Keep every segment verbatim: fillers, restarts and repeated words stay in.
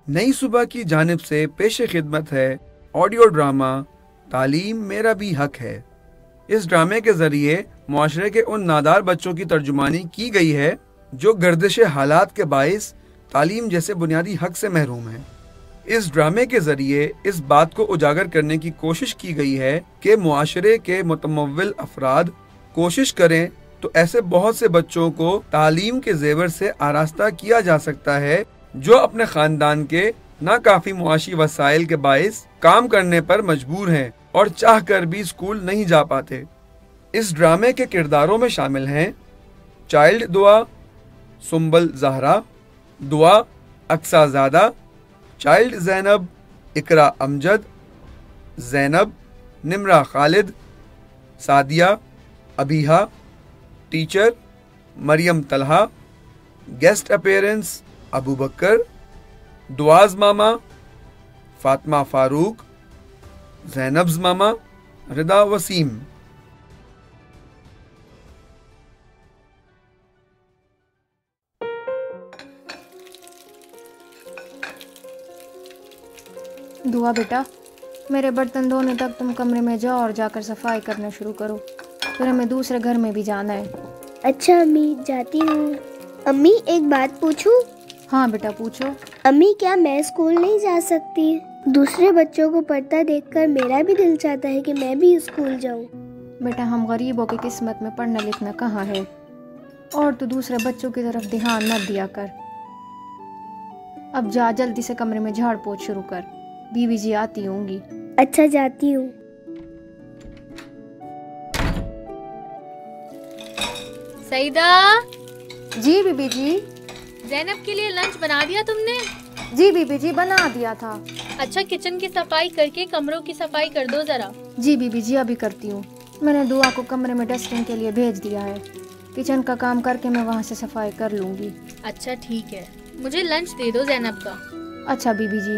नई सुबह की जानिब से पेशे खिदमत है ऑडियो ड्रामा तालीम मेरा भी हक है। इस ड्रामे के जरिए मुआशरे के उन नादार बच्चों की तर्जुमानी की गई है जो गर्दिश हालात के बाइस तालीम जैसे बुनियादी हक से महरूम हैं। इस ड्रामे के जरिए इस बात को उजागर करने की कोशिश की गई है कि मुआशरे के मुतमव्विल अफराद कोशिश करें तो ऐसे बहुत से बच्चों को तालीम के जेवर से आरास्ता किया जा सकता है जो अपने खानदान के नाकाफी मुआशी वसाइल के बाइस काम करने पर मजबूर हैं और चाह कर भी स्कूल नहीं जा पाते। इस ड्रामे के किरदारों में शामिल हैं चाइल्ड दुआ Sumbal Zahra, Dua Aqsazada, child Zainab Iqra Amjad, Zainab Nimra Khalid, Sadia Abiha, teacher Maryam Talha, guest appearance Abu Bakr, Dua's mama Fatima Farooq, Zainab's mama Rida Waseem. Dua बेटा, मेरे बर्तन धोने तक तुम कमरे में जाओ और जाकर सफाई करना शुरू करो, फिर हमें दूसरे घर में भी जाना है। अच्छा अम्मी, जाती हूँ। अम्मी एक बात पूछूं? हाँ बेटा पूछो। अम्मी क्या मैं स्कूल नहीं जा सकती? दूसरे बच्चों को पढ़ता देखकर मेरा भी दिल चाहता है कि मैं भी स्कूल जाऊँ। बेटा हम गरीबों की किस्मत में पढ़ना लिखना कहाँ है, और तू दूसरे बच्चों की तरफ ध्यान मत दिया कर। अब जा जल्दी से कमरे में झाड़ पोछ शुरू कर, बीवी जी आती होंगी। अच्छा जाती हूँ। सईदा। जी बीबी जी। ज़ैनब के लिए लंच बना दिया तुमने? जी बीबी जी बना दिया था। अच्छा किचन की सफाई करके कमरों की सफाई कर दो जरा। जी बीबी जी अभी करती हूँ। मैंने दुआ को कमरे में डस्टिंग के लिए भेज दिया है, किचन का काम करके मैं वहाँ से सफाई कर लूँगी। अच्छा ठीक है, मुझे लंच दे दो ज़ैनब का। अच्छा बीबी जी।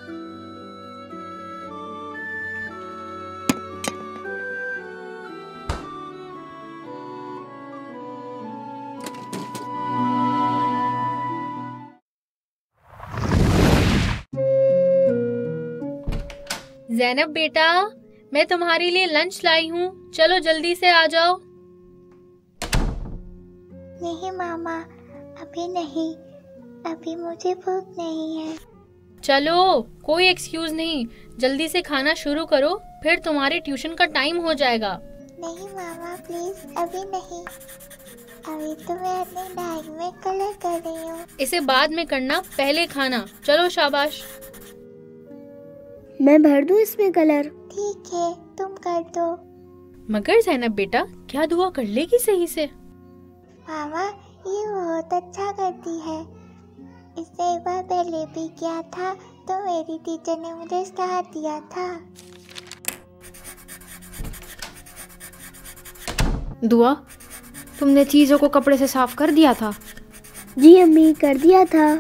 ज़ैनब बेटा, मैं तुम्हारे लिए लंच लाई हूँ, चलो जल्दी से आ जाओ। नहीं मामा, अभी नहीं, अभी मुझे भूख नहीं है। चलो कोई एक्सक्यूज नहीं, जल्दी से खाना शुरू करो, फिर तुम्हारे ट्यूशन का टाइम हो जाएगा। नहीं मामा प्लीज, अभी नहीं, अभी तो मैं अपनी डायरी में कलर कर रही हूँ। इसे बाद में करना, पहले खाना। चलो शाबाश। मैं भर दूँ इसमें कलर? ठीक है तुम कर दो। मगर ज़ैनब बेटा, क्या दुआ कर लेगी सही से? मामा ये बहुत अच्छा करती है, इससे एक बार पहले भी किया था तो मेरी टीचर ने मुझे स्टार दिया था। दुआ, तुमने चीजों को कपड़े से साफ कर दिया था? जी अम्मी कर दिया था।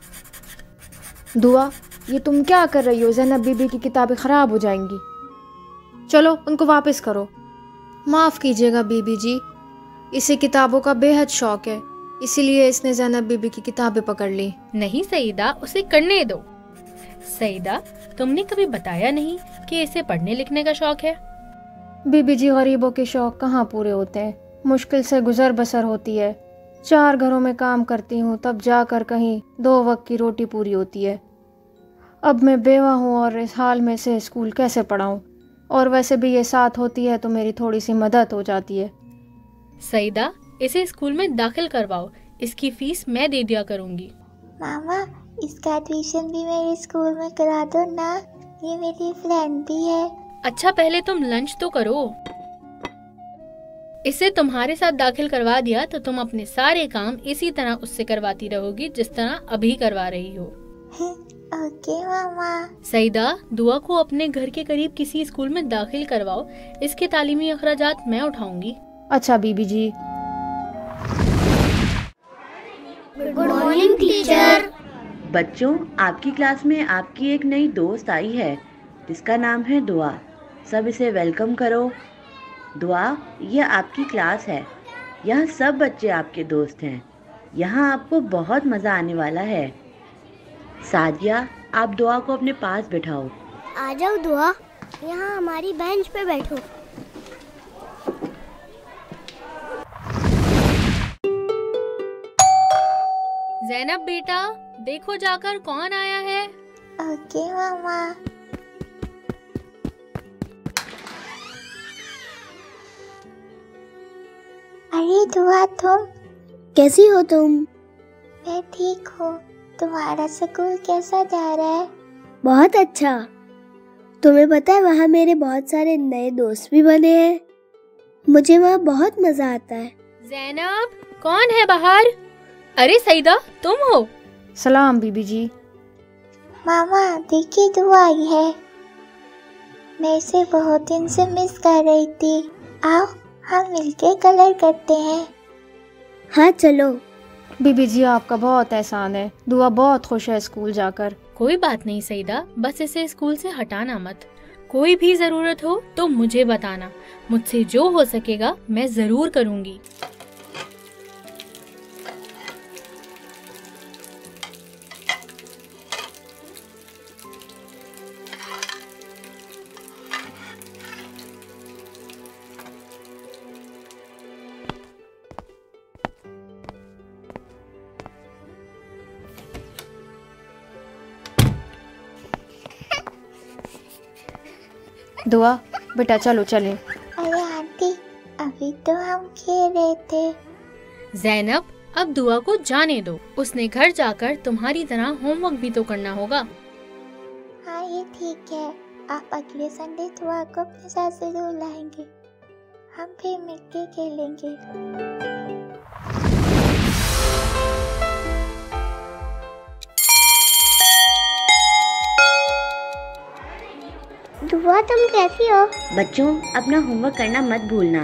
दुआ ये तुम क्या कर रही हो? ज़ैनब बीबी की किताबें खराब हो जाएंगी, चलो उनको वापस करो। माफ़ कीजिएगा बीबी जी, इसे किताबों का बेहद शौक है, इसीलिए इसने ज़ैनब बीबी की किताबें पकड़ ली। नहीं सईदा, उसे करने दो। सईदा, तुमने कभी बताया नहीं कि इसे पढ़ने लिखने का शौक है। बीबी जी गरीबों के शौक कहाँ पूरे होते हैं, मुश्किल से गुजर बसर होती है। चार घरों में काम करती हूँ तब जाकर कहीं दो वक्त की रोटी पूरी होती है। अब मैं बेवा हूँ और इस हाल में से स्कूल कैसे पढ़ाऊँ, और वैसे भी ये साथ होती है तो मेरी थोड़ी सी मदद हो जाती है। सईदा, इसे स्कूल में दाखिल करवाओ, इसकी फीस मैं दे दिया करूँगी। मामा इसका एडमिशन भी मेरे स्कूल में करा दो ना, ये मेरी फ्रेंड भी है। अच्छा पहले तुम लंच तो करो। इसे तुम्हारे साथ दाखिल करवा दिया तो तुम अपने सारे काम इसी तरह उससे करवाती रहोगी जिस तरह अभी करवा रही हो। ओके मामा। सईदा, दुआ को अपने घर के करीब किसी स्कूल में दाखिल करवाओ, इसके तालीमी अखराजात मैं उठाऊंगी। अच्छा बीबी जी। Good morning teacher. बच्चों, आपकी क्लास में आपकी एक नई दोस्त आई है जिसका नाम है दुआ। सब इसे वेलकम करो। दुआ, यह आपकी क्लास है, यहाँ सब बच्चे आपके दोस्त हैं। यहाँ आपको बहुत मज़ा आने वाला है। सादिया, आप दुआ को अपने पास बिठाओ। आ जाओ दुआ, यहाँ हमारी बेंच पे बैठो। ज़ैनब बेटा, देखो जाकर कौन आया है। ओके मामा। अरे दुआ, तुम कैसी हो तुम? मैं ठीक हूँ। तुम्हारा स्कूल कैसा जा रहा है? बहुत अच्छा। तुम्हें पता है वहाँ मेरे बहुत सारे नए दोस्त भी बने हैं। मुझे वहाँ बहुत मजा आता है। ज़ैनब, कौन है बाहर? अरे सईदा, तुम हो? सलाम बीबी जी। मामा देखिए, दुआ आई है। मैं इसे बहुत दिन से मिस कर रही थी। आओ हम मिलके कलर करते हैं। हाँ चलो। बीबी जी आपका बहुत एहसान है। दुआ बहुत खुश है स्कूल जाकर। कोई बात नहीं सईदा, बस इसे स्कूल से हटाना मत। कोई भी जरूरत हो तो मुझे बताना। मुझसे जो हो सकेगा मैं जरूर करूँगी। दुआ बेटा चलो चलें। अरे आंटी, अभी तो हम खेल रहे थे। ज़ैनब, अब दुआ को जाने दो। उसने घर जाकर तुम्हारी तरह होमवर्क भी तो करना होगा। हाँ ये ठीक है। आप अगले संडे दुआ को अपने साथ जरूर लाएंगे। हम फिर मिलके खेलेंगे। दुआ तुम कैसी हो? बच्चों, अपना होमवर्क करना मत भूलना।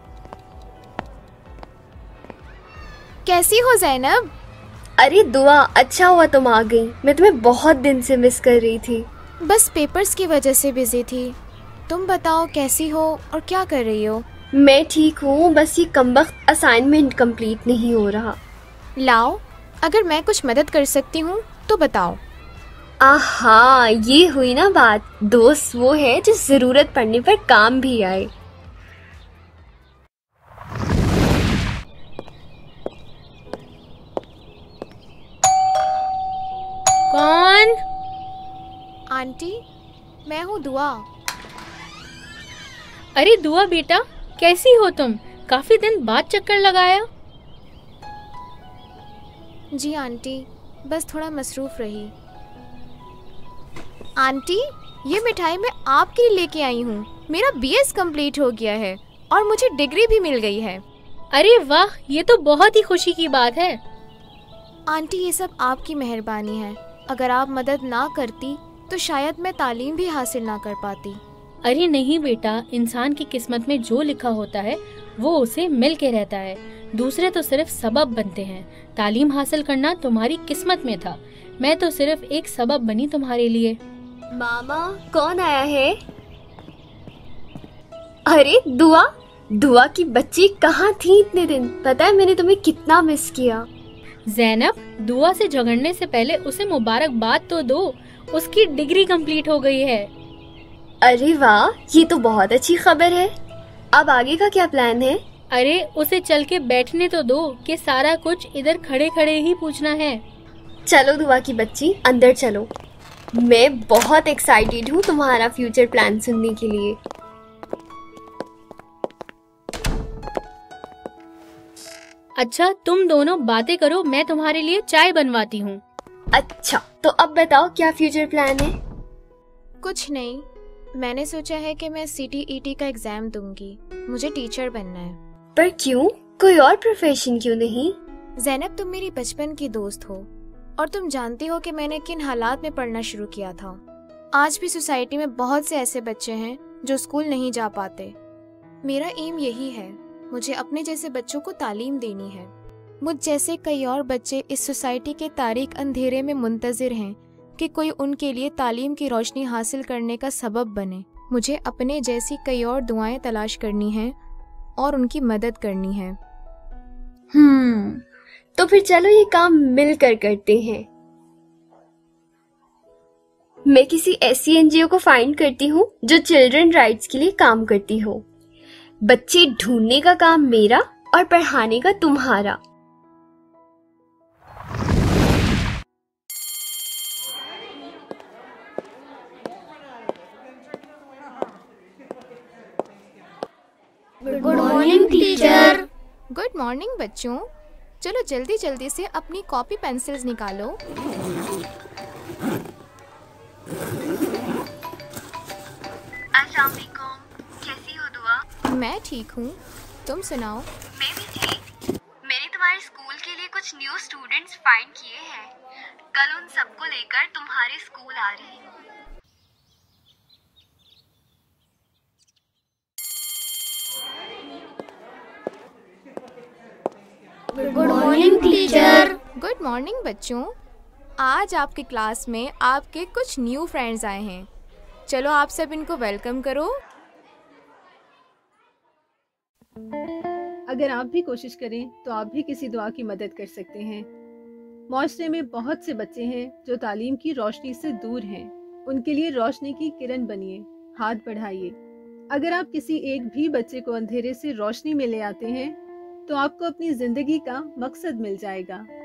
कैसी हो ज़ैनब? अरे दुआ, अच्छा हुआ तुम आ गई। मैं तुम्हें बहुत दिन से मिस कर रही थी। बस पेपर्स की वजह से बिजी थी। तुम बताओ कैसी हो और क्या कर रही हो? मैं ठीक हूँ, बस ये कमबख्त असाइनमेंट कंप्लीट नहीं हो रहा। लाओ, अगर मैं कुछ मदद कर सकती हूँ तो बताओ। आहा, ये हुई ना बात। दोस्त वो है जो जरूरत पड़ने पर काम भी आए। कौन? आंटी, मैं हूँ दुआ। अरे दुआ बेटा, कैसी हो तुम? काफी दिन बाद चक्कर लगाया। जी आंटी, बस थोड़ा मसरूफ रही। आंटी, ये मिठाई मैं आपके लिए लेके आई हूँ। मेरा बीएस कंप्लीट हो गया है और मुझे डिग्री भी मिल गई है। अरे वाह, ये तो बहुत ही खुशी की बात है। आंटी, ये सब आपकी मेहरबानी है। अगर आप मदद ना करती तो शायद मैं तालीम भी हासिल ना कर पाती। अरे नहीं बेटा, इंसान की किस्मत में जो लिखा होता है वो उसे मिल के रहता है। दूसरे तो सिर्फ सबब बनते हैं। तालीम हासिल करना तुम्हारी किस्मत में था। मैं तो सिर्फ एक सबब बनी तुम्हारे लिए। मामा, कौन आया है? अरे दुआ, दुआ की बच्ची कहाँ थी इतने दिन? पता है मैंने तुम्हें कितना मिस किया। ज़ैनब, दुआ से झगड़ने से पहले उसे मुबारकबाद तो दो। उसकी डिग्री कंप्लीट हो गई है। अरे वाह, ये तो बहुत अच्छी खबर है। अब आगे का क्या प्लान है? अरे उसे चल के बैठने तो दो कि सारा कुछ इधर खड़े खड़े ही पूछना है। चलो दुआ की बच्ची, अंदर चलो। मैं बहुत एक्साइटेड हूँ तुम्हारा फ्यूचर प्लान सुनने के लिए। अच्छा, तुम दोनों बातें करो, मैं तुम्हारे लिए चाय बनवाती हूँ। अच्छा, तो अब बताओ क्या फ्यूचर प्लान है? कुछ नहीं, मैंने सोचा है कि मैं सीटीईटी का एग्जाम दूंगी। मुझे टीचर बनना है। पर क्यों? कोई और प्रोफेशन क्यों नहीं? ज़ैनब, तुम मेरी बचपन की दोस्त हो और तुम जानती हो कि मैंने किन हालात में पढ़ना शुरू किया था। आज भी सोसाइटी में बहुत से ऐसे बच्चे हैं जो स्कूल नहीं जा पाते। मेरा एम यही है, मुझे अपने जैसे बच्चों को तालीम देनी है। मुझ जैसे कई और बच्चे इस सोसाइटी के तारीक अंधेरे में मुंतजिर हैं कि कोई उनके लिए तालीम की रोशनी हासिल करने का सबब बने। मुझे अपने जैसी कई और दुआएं तलाश करनी हैं और उनकी मदद करनी है। हम्म तो फिर चलो ये काम मिलकर करते हैं। मैं किसी ऐसी एनजीओ को फाइंड करती हूँ जो चिल्ड्रन राइट्स के लिए काम करती हो। बच्चे ढूंढने का काम मेरा और पढ़ाने का तुम्हारा। Good morning teacher. Good morning बच्चों। चलो जल्दी जल्दी से अपनी कॉपी पेंसिल्स निकालो। अस्सलाम वालेकुम, कैसी हो दुआ? मैं ठीक हूँ, तुम सुनाओ। मैं भी ठीक। मैंने तुम्हारे स्कूल के लिए कुछ न्यू स्टूडेंट्स फाइंड किए हैं। कल उन सबको लेकर तुम्हारे स्कूल आ रही हूँ। Good morning teacher. Good morning बच्चों। आज आपकी क्लास में आपके कुछ न्यू फ्रेंड्स आए हैं। चलो आप सब इनको वेलकम करो। अगर आप भी कोशिश करें तो आप भी किसी दुआ की मदद कर सकते हैं। माशरे में बहुत से बच्चे हैं जो तालीम की रोशनी से दूर हैं। उनके लिए रोशनी की किरण बनिए, हाथ बढ़ाइए। अगर आप किसी एक भी बच्चे को अंधेरे से रोशनी में ले आते हैं तो आपको अपनी जिंदगी का मकसद मिल जाएगा।